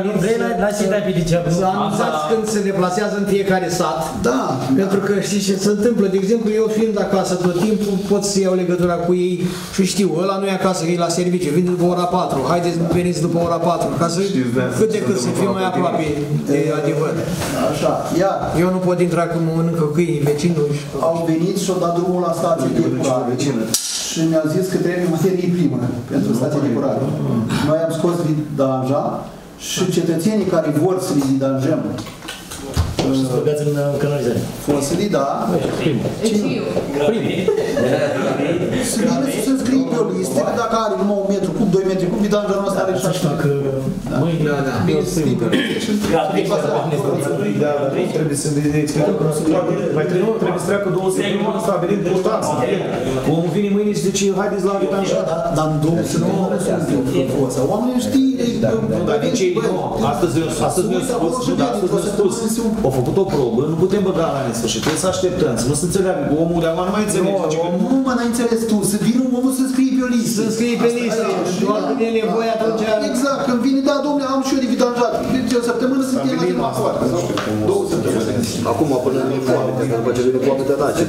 să anunțați când se deplasează în fiecare sat. Da. Pentru că știți ce se întâmplă. De exemplu, eu fiind acasă tot timpul, pot să iau legătura cu ei și știu, ăla nu e acasă, e la serviciu, vine după ora patru, haideți veniți după ora patru, ca să cât de cât să fim mai aproape de adevăr. Așa, iar. Eu nu pot intra când mă mănâncă câinii vecinul. Au venit și au dat drumul la stație de epurare și mi-au zis că trebuie materie primă pentru stația de epurare. Noi am scos vidanja și cetățenii care vor să le vidanjăm și să băgați în canalizare. Fosili, da. Primul. Primul. Să vină să se înscrie pe o listă, că dacă are numai un metru cub, doi metri cub, vidanja noastră are și așa. Mâine, da, da. Bine să scrie pe o listă. Da, dar nu trebuie să ne explicăm cum se poate. Mai trebuie să treacă două săptămâni stabilit de ștanță. Omul vine mâine și zice, haideți la vidanja. Dar în două săptămâni nu sunt în forță. Oamenii știi. Dar de ce nu? Astăzi mi-a spus, astăzi mi-a spus, au făcut o probă, nu putem băga la nesfârșit, trebuie să așteptăm, să nu se înțeleagă, omul de acum nu mai înțelege. Nu mă, n-ai înțeles tu, să vină omul să scrie pe o listă. Să scrie pe listă, doar când e nevoie atunci... Exact, când vine, da, domnule, am și eu de vidanjat. Deci o săptămână suntem la timp afară. Două săptămâni. Acum, până vine foame, că după ce vine foame, te daci.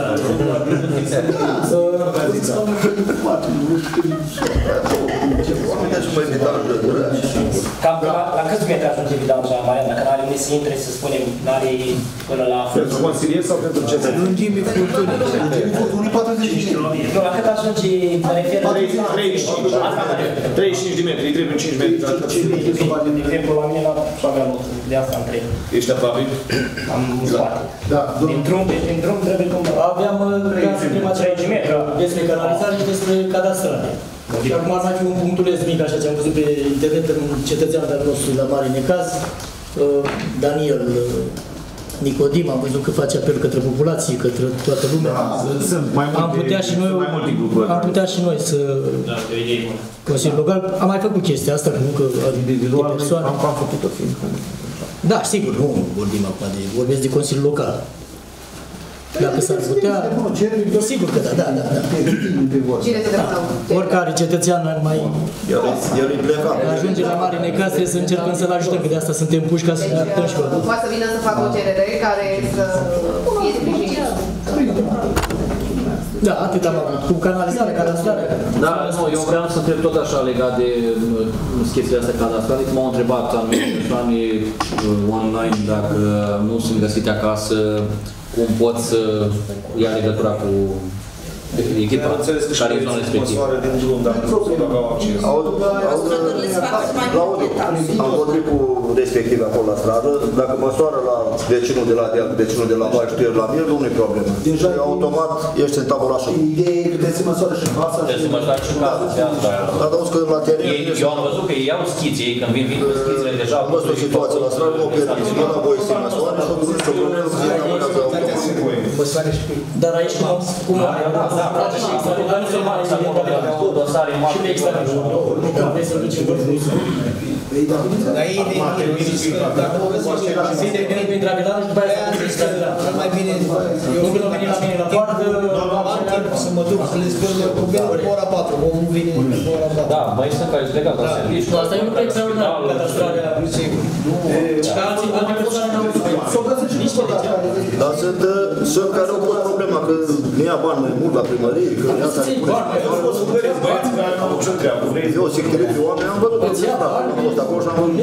Cam la câți metri ajunge vidanța, Marian? Dacă n-are unde să intre, să spunem, n-are până la... Pentru consilier sau pentru ce? Lungimii furtunii. Lungimii furtunii patruzeci și cinci. Nu, la cât ajunge, mă refer... treizeci și cinci. treizeci și cinci de metri, trebuie cinci metri. De exemplu, la mine n-aș avea loc, de asta am trei. Ești aproape? Am spate. Din drum, deci din drum trebuie cum... Aveam prima treizeci metri. despre canalizare și despre cadastrare. Și acum ar mai fi un punctuleț mic, așa ce am văzut pe internet, în cetățeanul de-al nostru la mare necaz, Daniel Nicodim, am văzut că face apel către populație, către toată lumea. Sunt mai multe, am putea și noi, mai multe grupuri. am putea și noi să... Consiliul Local, am mai făcut chestia asta, că nu că de persoane. Am, am făcut-o fiindcă... Da, sigur, nu vorbim acum de... vorbesc de Consiliul Local. Dacă s-ar putea, sigur că da, da, da. da. Oricare cetățean ar mai ajunge la mare necaz, trebuie să încercăm să-l ajutăm, că de asta suntem puși ca să ne ajutăm și pe acolo. Poate să vină să facă o cerere care să fie sprijinită. Da, atât am avut. Cu canalizarea, cadastrarea. Da, nu, eu vreau să întreb tot așa legat de chestiile astea cadastrale. M-au întrebat anumite persoane online dacă nu sunt găsite acasă, cum pot să ia legătura cu echipa care e în zona respectivă. Am vorbit cu respectiv acolo la stradă, dacă măsoară la vecinul de la deal, vecinul de la baie și tu ești la mine, nu e problemă. Deja automat ești în tabula așa. Ideea e că trebuie să măsoară și fața. Trebuie să măsoară și fața, de asta. Dar auzi că la teren... Eu am văzut că ei iau schițe, ei când vin, vin cu schițele deja... Am văzut o situație la stradă, nu o permis, nu la voie să măsoare și au văzut că problemă să zic că măsoare și cu... Dar aici cum... Da, frate, și organizare mare, dosare mari. Și pe extern. Nu trebuie să ducem vârfusul. Dar ei de dacă o vezi și vine venit prin Dragodan și după aia să nu mai bine, eu când vine la mine la poartă, să mă duc să le spun că vin pe ora patru, omul vine pe ora patru. Da, mai sunt care sunt legat la serviciu. Asta e un lucru extraordinar, cadastrarea, sigur. Și că alții, alte persoane n-au nici cetățean. Dar sunt, sunt care au pus problema că ne ia bani mai mult la primărie, că ne ia care pune. Eu, secretariat de oameni, am văzut că am fost acolo și am văzut.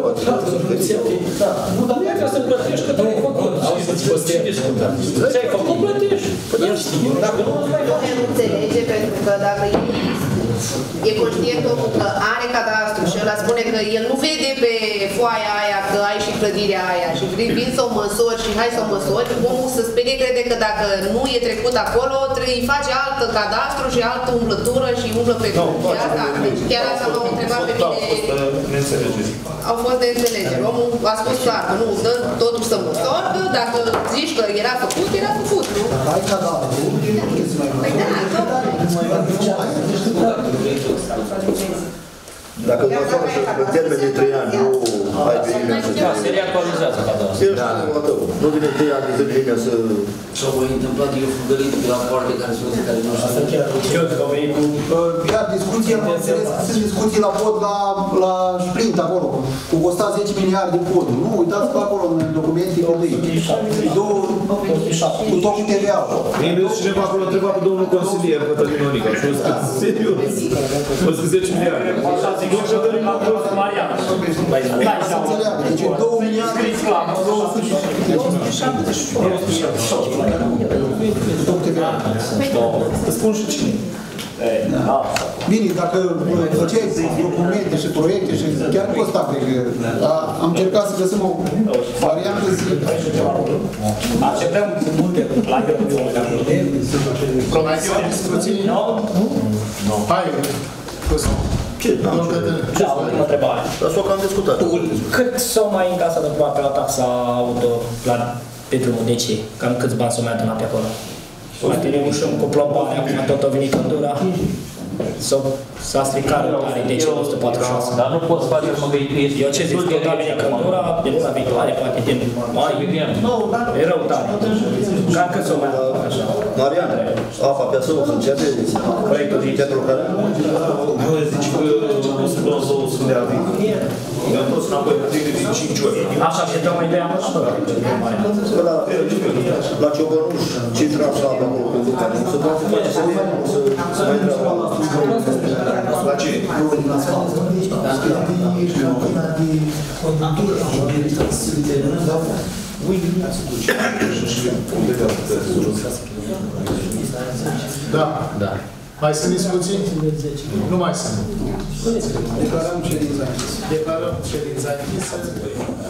Nu, dar nu trebuie să plătești, că tu-ai făcut. Ce-ai făcut, plătești. El știe. Dacă nu, nu înțelege, pentru că dacă e conștient omul că are cadastru și ăla spune că el nu vede pe foaia aia că ai și clădirea aia și vin să o măsori și hai să o măsori, omul să sperie, crede că dacă nu e trecut acolo, îi face altă cadastru și altă umblătură și umblă pe clădirea asta. Deci chiar asta m-au întrebat pe mine. Au fost de înțelegere. Omul a spus clar că nu, dă totul să măsori, că dacă zici că era făcut, era făcut, nu? Ai cadastru. Păi da, Dacă nu măsoară și în termen de trei ani, nu ai pe nimeni să... Da, se reactualizează cadastru. Nu vine trei ani de zile nimeni să... Și-au mai întâmplat, eu fugălit pe la poarte care sunt care nu știu. Asta chiar știu că au venit cu... Iar discuția, am înțeles că sunt discuții la pod la, la Sprint acolo, cu costa zece miliarde de podul. Nu, uitați că acolo în documente că lui. Cu tot cu T V A-ul. Mie mi-a cineva acolo întreba pe domnul consilier, Cătălin Onica, și o scris, serios, o scris zece miliarde. Sigur că Cătălin Onica, Marian. Hai să înțeleagă, deci două miliarde, două sute șaptezeci și Îți spun și cine. Bine, dacă făceai documente și proiecte și chiar costa, cred că am încercat să găsim o variantă zi. Acceptăm multe la Promisiuni, discuții? Nu? Hai, ce? Da, o întrebare. Dar s-o cam discutat. Cât s-au mai încasat pe la taxa auto pe drumul de ce? Cam câți bani s-au mai adunat pe acolo? Mai tine ușăm cu plombarea, acum tot a venit căldura. Sau s-a stricat tare de cel o sută patruzeci și șase. Dar nu poți face, mă, că este... Eu ce zic, tot a venit căldura, de luna viitoare, poate din mai, e rău tare. Cam cât s-o mai așa? Marian, apa pe său să începe proiectul viitorul care? Nu, zici că nu sunt două două sunt de aviz. Eu am fost înapoi pe cinci ori. Așa și dăm ideea noastră. La Ciobănuș, ce trebuie să avem acolo cu Luca? Să poate face să să mai treaba. La ce? Da. Da. Mai sunt discuții? Nu mai sunt. Declarăm ședința închisă. Declarăm ședința închisă.